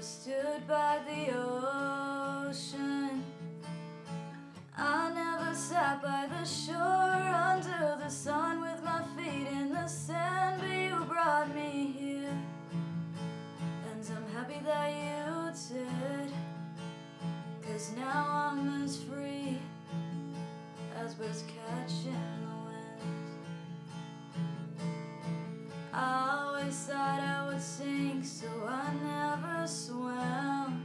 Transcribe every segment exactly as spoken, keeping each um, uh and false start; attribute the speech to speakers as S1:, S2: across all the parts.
S1: stood by the ocean. I never sat by the shore under the sun with my feet in the sand, but you brought me here, and I'm happy that you did, 'cause now I'm as free as birds catching the wind. I always thought I would sink, so I never swam.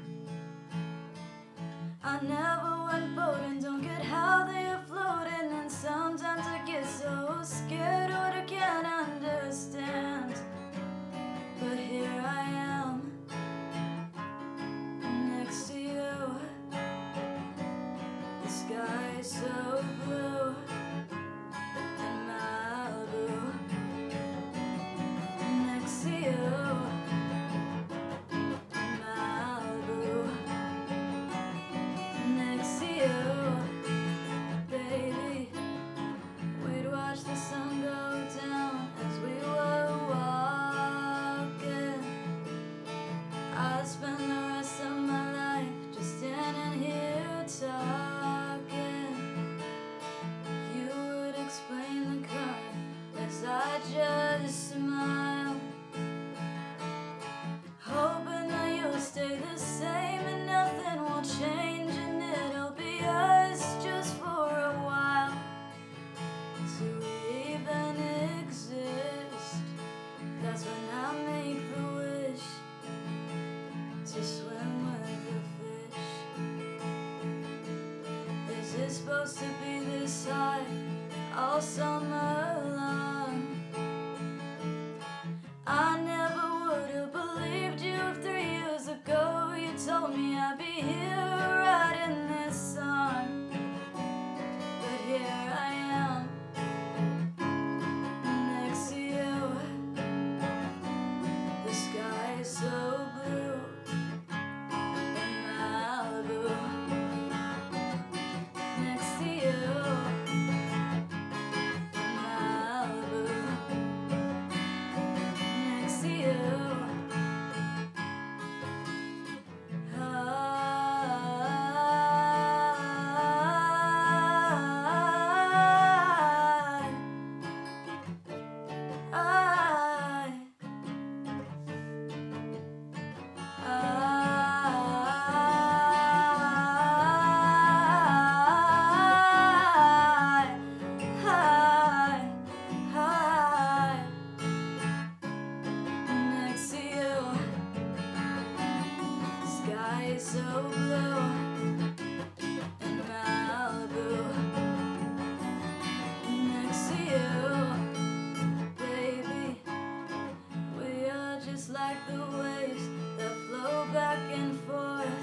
S1: I never went boating, don't get how they are floating, and sometimes I get so scared what I can't understand. But here I am, next to you. The sky is so blue in Malibu, next to you. I just smile, hoping that you'll stay the same and nothing will change, and it'll be us just for a while. To even exist, that's when I make the wish to swim with the fish. Is it supposed to be this high all summer long? I never would have believed you if three years ago you told me I'd be here writing this song. But here I am, next to you. The sky is so blue in Malibu, next to you. So blue in Malibu, next to you, baby. We are just like the waves that flow back and forth.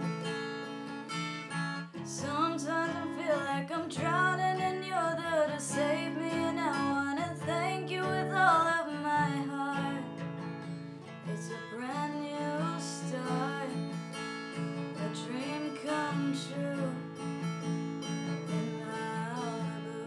S1: Sometimes I feel like I'm drowning and you're there to save me, and I wanna thank you with all of my heart. It's a brand new start, a dream come true in Malibu.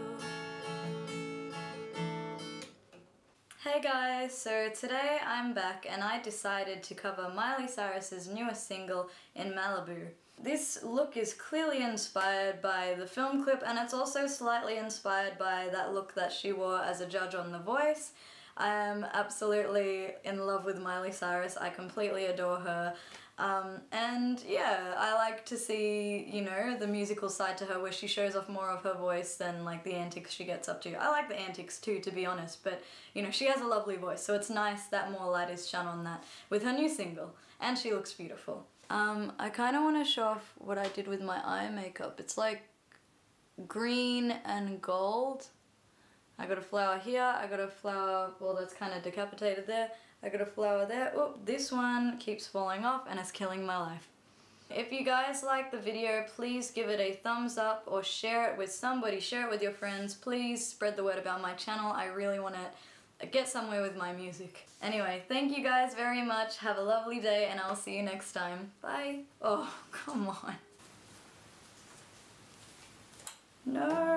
S1: Hey guys, so today I'm back and I decided to cover Miley Cyrus's newest single, In Malibu. This look is clearly inspired by the film clip, and it's also slightly inspired by that look that she wore as a judge on The Voice. I am absolutely in love with Miley Cyrus. I completely adore her. Um, and yeah, I like to see, you know, the musical side to her where she shows off more of her voice than like the antics she gets up to. I like the antics too, to be honest, but you know, she has a lovely voice, so it's nice that more light is shone on that with her new single, and she looks beautiful. Um, I kind of want to show off what I did with my eye makeup. It's like green and gold. I got a flower here, I got a flower, well that's kind of decapitated there. I got a flower there. Oop, this one keeps falling off and it's killing my life. If you guys like the video, please give it a thumbs up or share it with somebody. Share it with your friends. Please spread the word about my channel. I really want to get somewhere with my music. Anyway, thank you guys very much. Have a lovely day and I'll see you next time. Bye. Oh, come on. No.